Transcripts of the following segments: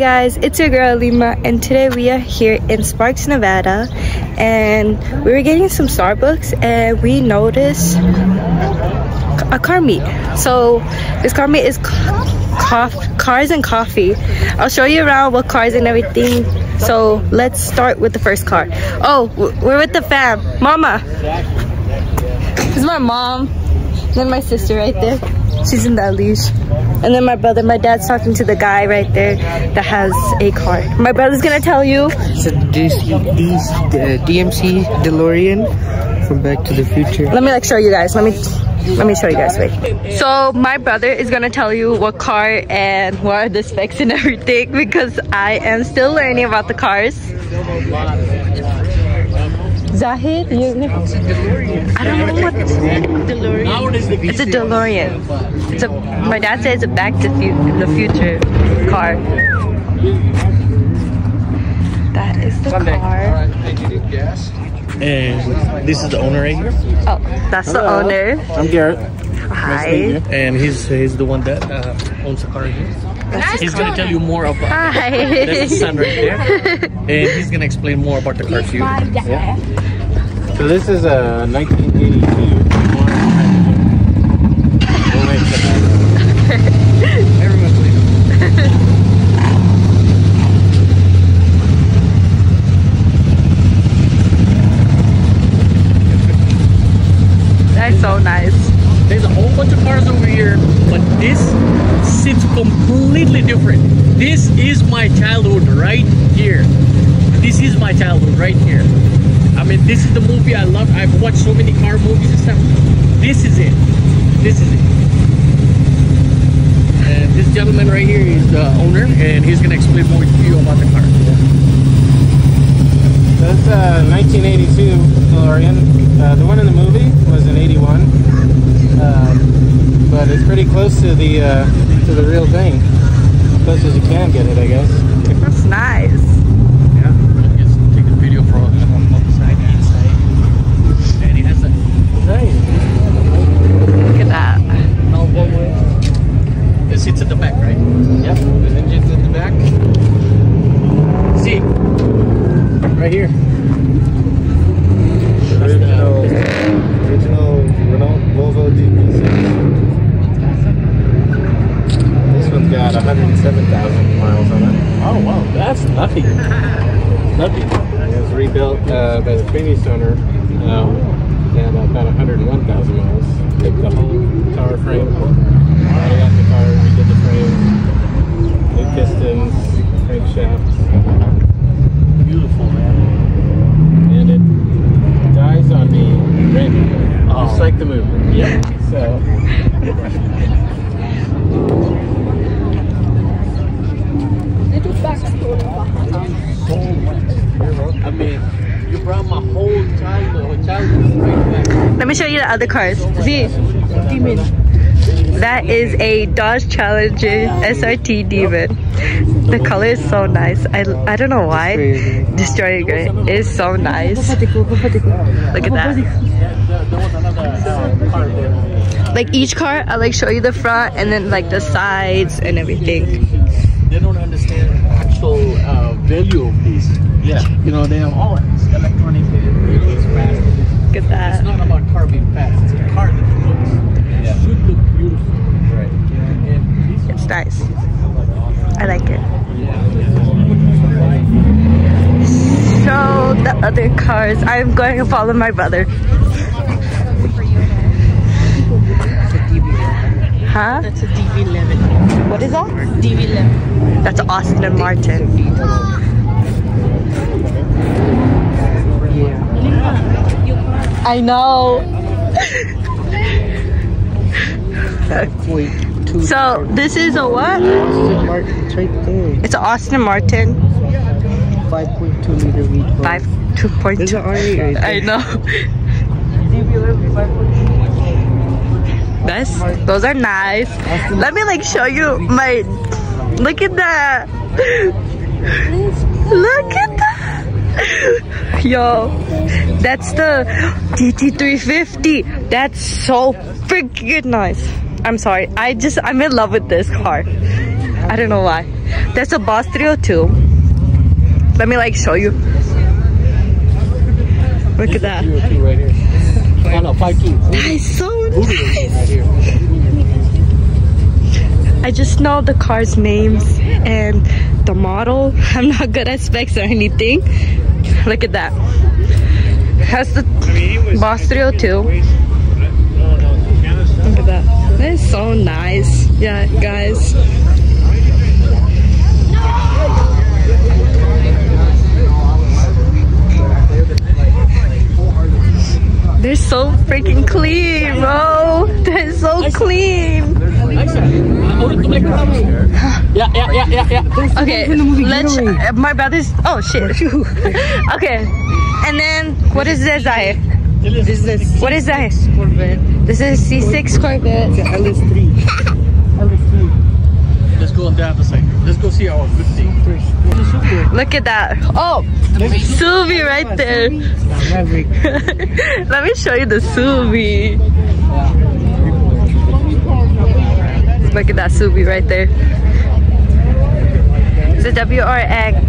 guys, it's your girl Lima, and today we are here in Sparks, Nevada, and we were getting some Starbucks and we noticed a car meet. So this car meet is cars and coffee. I'll show you around what cars and everything. So let's start with the first car. Oh, we're with the fam. Mama. This is my mom. Then my sister right there. She's in that leash. And then my brother, my dad's talking to the guy right there that has a car. My brother's gonna tell you. So this DMC DeLorean from Back to the Future. Let me show you guys. Let me show you guys. Wait. So my brother is gonna tell you what car and what are the specs and everything, because I am still learning about the cars. Zahid, I don't know what DeLorean. It's a DeLorean. My dad says it's a Back to the Future car. That is the car. And this is the owner right here. Oh, that's the owner. I'm Garrett. Hi. And he's the one that owns the car here. He's gonna tell you more about. Hi. That's the son right there. And he's gonna explain more about the car to you. Yeah. So this is a 1982 Everyone's leaving. That's so nice. There's a whole bunch of cars over here, but this sits completely different. This is my childhood right here. This is my childhood right here. I mean, this is the movie I love. I've watched so many car movies and stuff. This is it. This is it. And this gentleman right here is the owner, and he's gonna explain more to you about the car. That's a 1982 DeLorean. The one in the movie was an 81, but it's pretty close to the real thing. As close as you can get it, I guess. That's nice. Yeah, just take a video from on the side and inside. And he has a Look at that. no one way. It sits at the back, right? Yep, the engine's at the back. See, right here. Original Renault Volvo DB6. This one's got 107,000 miles on it. Oh wow, that's nothing. Nothing. It was rebuilt by the previous owner at about 101,000 miles. Took the whole tower frame, body out the car, redid the frame, new pistons, crankshaft. Beautiful, man. And it dies on me red, just like the movie. Yeah. So. I mean, you brought my whole childhood right back. Let me show you the other cars. See? That is a Dodge Challenger SRT Demon. The color is so nice. I don't know why. Destroying gray. It is so nice. Look at that. There was another car there. Like each car, I show you the front and then the sides and everything. They don't understand the actual value of these. Yeah. You know, they have all this electronic it's fast. Look at that. It's not about car being fast. It's a car that should look beautiful. Right. Yeah. And It's nice. I like it. So the other cars, I'm going to follow my brother. Huh? That's a DB11. What is that? DB11. That's Austin and Martin. I know. So this is a what? It's right there. It's an Austin Martin. 5.2 liter V12. 2.2. There's an R8 right there. I know. Those are nice. Let me show you my. Look at that. Look at that. Yo, that's the DT350. That's so freaking nice. I'm sorry. I'm in love with this car. I don't know why. There's a Boss 302. Let me like show you. Look at that. 302 right here. Oh no, 52. That is so nice. Right here. I just know the car's names and the model. I'm not good at specs or anything. Look at that. Has the Boss 302. Look at that. That is so nice. Yeah, guys. They're so freaking clean, bro. They're so clean. Yeah. Okay, let's. My brother's. Oh shit. Okay, and then what is this? What is that? Corvette. This is C6 Corvette. LS3. Let's go on the other side. Let's go see our good thing. Look at that. Oh, Subi right there. Maverick. Let me show you the Subi. Look at that Subi right there. It's a WRX.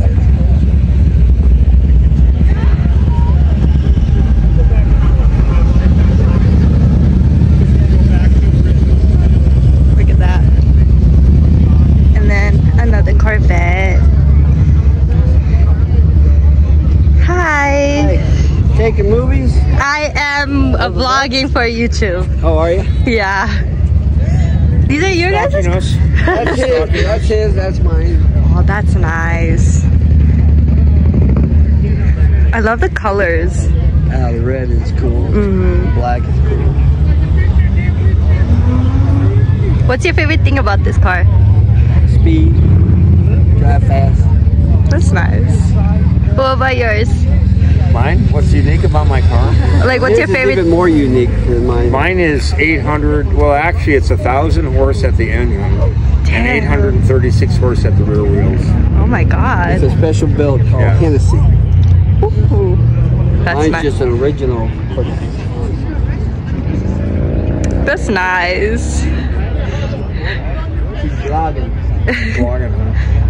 Look at that. And then another Corvette. Hi. Taking movies? I am vlogging for YouTube. Oh, are you? Yeah. These are your guys'? That's his. That's his. That's mine. Oh, that's nice. I love the colors. Ah, the red is cool. Black is cool. What's your favorite thing about this car? Speed. Drive fast. That's nice. What about yours? Mine? What's unique about my car? Like, what's your His is favorite? even more unique than mine. Mine is 800, well actually it's 1,000 horse at the engine and 836 horse at the rear wheels. Oh my god. It's a special build called Yeah. Hennessy. Ooh. That's Mine's nice. just an original. That's nice. Keep vlogging. Vlogging, huh?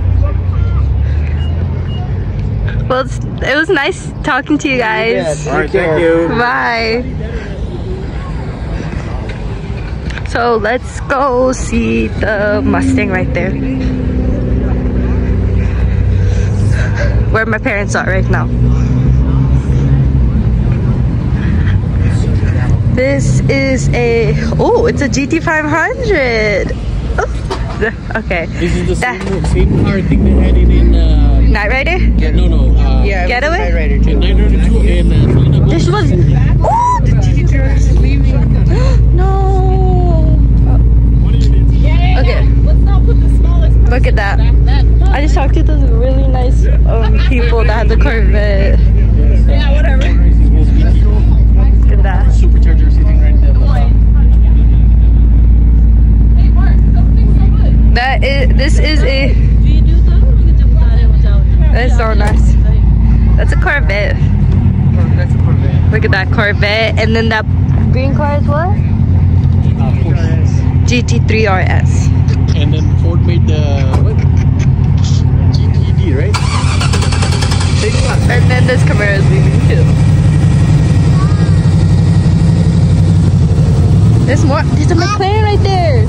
Well, it was nice talking to you guys. Yes. Alright, thank you. Bye. So let's go see the Mustang right there. Where my parents are right now. This is a, oh, it's a GT500. Oh, okay. This is the That- same car I think they had it in Night Rider? no. Yeah, Getaway? Rider too. In 902 in Toledo. This was, oh, the GT3 is leaving. No. Okay. Let's not put the smallest. Look at that. I just talked to those really nice people that had the Corvette. Yeah, whatever. Look at that. Supercharger sitting right there. Hey, Mark, something so good. That is, this is a, that's so nice. That's a Corvette. That's a Corvette. Look at that Corvette. And then that green car is what? GT3 RS. And then Ford made the what? GTD, right? And then this Camaro is leaving too. There's more. There's a McLaren right there.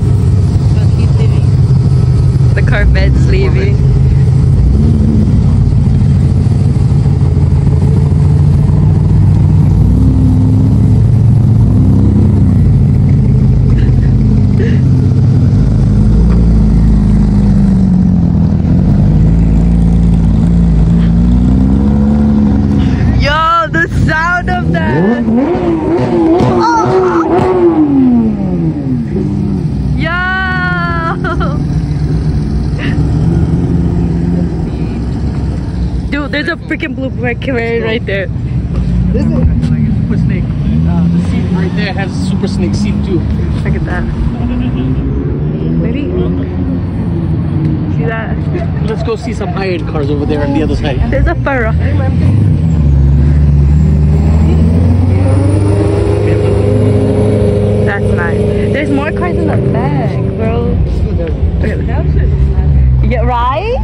The Corvette's leaving. Yo, the sound of that. Oh. Yo. Dude, there's a freaking blue McLaren right there. This is like a Super Snake. The seat right there has a Super Snake seat too. Look at that. Maybe. See that? Let's go see some high-end cars over there on the other side. There's a Ferrari. That's nice. There's more cars in the back, bro. Look at Yeah, right?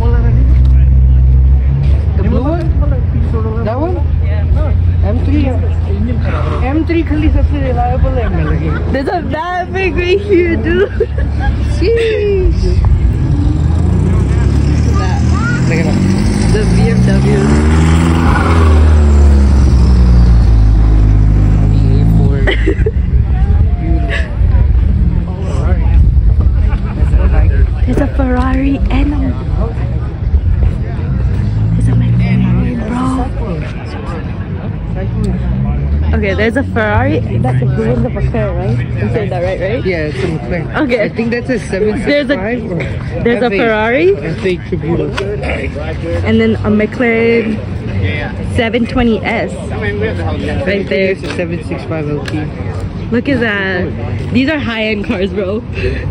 The blue one? That one? M3 M3 खाली सबसे reliable है हमें लगे. There's a that big right here, dude. Sheesh. Look at that. The BMW. There's a Ferrari and there's a McLaren, bro. Okay, there's a Ferrari. That's the blue one's a McLaren, right? I'm saying that right? Yeah, it's a McLaren. Okay. I think that's a 765. There's a Ferrari F8 Tribute. and then a McLaren 720S right there. It's a 765 LT. Look at that. These are high-end cars, bro.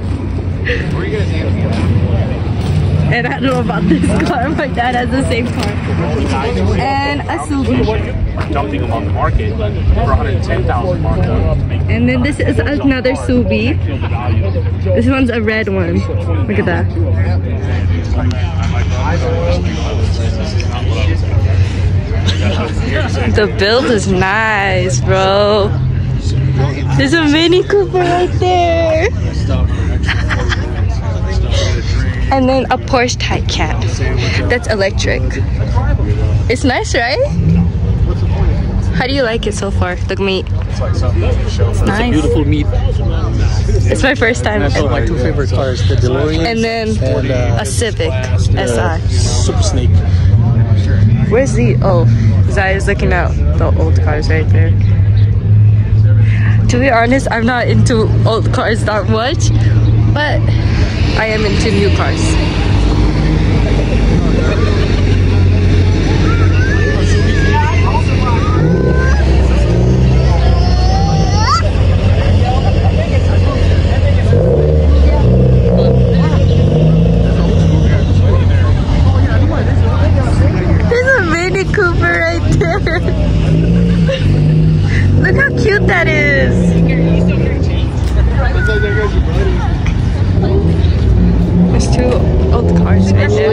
And I don't know about this car. My dad has the same car. And a Subi. Dumping them on the market for 110,000 markup. And then this is another Subi. This one's a red one. Look at that. The build is nice, bro. There's a Mini Cooper right there. And then a Porsche Taycan. That's electric. It's nice, right? How do you like it so far? The meat. It's nice. Beautiful meat. It's my first time. That's my two favorite cars, the DeLorean And then a Civic SI. Super Snake. Where's the, oh, Zaya's looking at the old cars right there. To be honest, I'm not into old cars that much, but I am into new cars. There's a Mini Cooper right there. Look how cute that is. There's two old cars right there.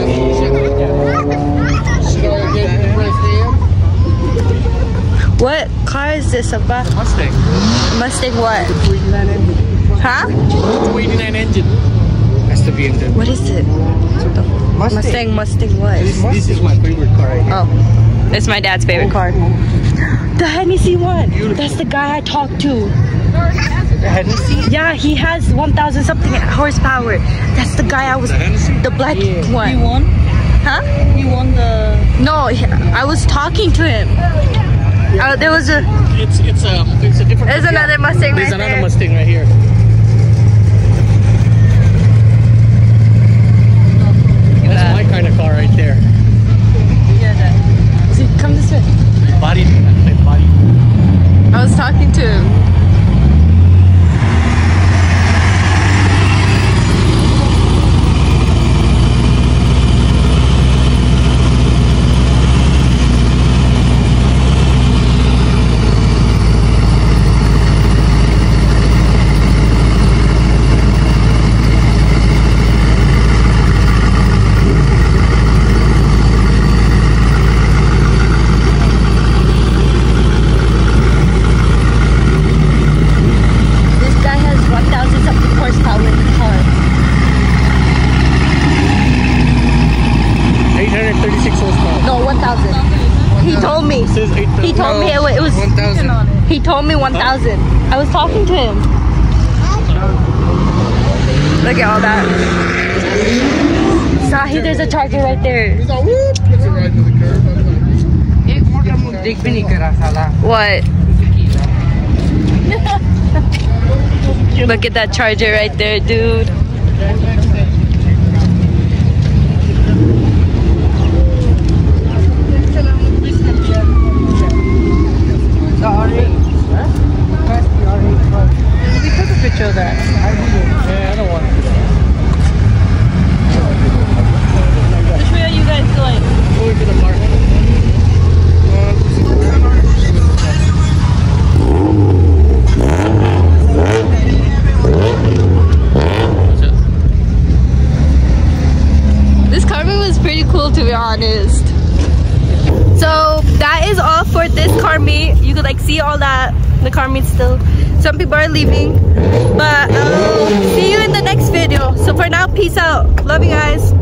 What car is this about? Mustang. Mustang what? Huh? 289 engine. Has to be in there. What is it? Mustang what? This is my favorite car right here. Oh, it's my dad's favorite car. The Hennessy one. That's the guy I talked to. Hennessy? Yeah, he has 1,000 something horsepower. That's the guy I was. The black one. You won? Huh? You won the... No, I was talking to him. There was a. It's a different. There's another Mustang There's right another there. Mustang right here. That's my kind of car right there. See, come this way. Body. I was talking to him. This guy has 1,000 something horsepower in the car. 836 horsepower. No, 1,000. He told me. It says 8,000. He told me it was 1,000. He told me 1,000. I was talking to him. Look at all that. Sahi, there's a charger right there. देख भी नहीं करा साला. What? Look at that charger right there, dude. The orange. First the orange one. We took a picture of that. Yeah, I don't want it. Which way are you guys going? Going to the park. honest. So that is all for this car meet. You could like see all that, the car meet still. Some people are leaving, but I'll see you in the next video. So for now, peace out. Love you guys.